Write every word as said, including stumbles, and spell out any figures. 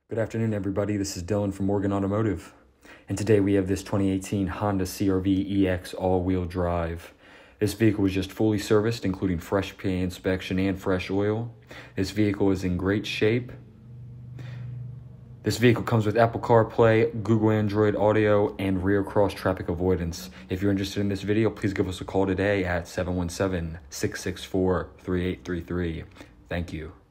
Good afternoon, everybody. This is Dylan from Morgan Automotive. And today we have this twenty eighteen Honda C R V E X all-wheel drive. This vehicle was just fully serviced, including fresh P A inspection and fresh oil. This vehicle is in great shape. This vehicle comes with Apple CarPlay, Google Android Auto, and rear cross traffic avoidance. If you're interested in this video, please give us a call today at seven one seven, six six four, three eight three three. Thank you.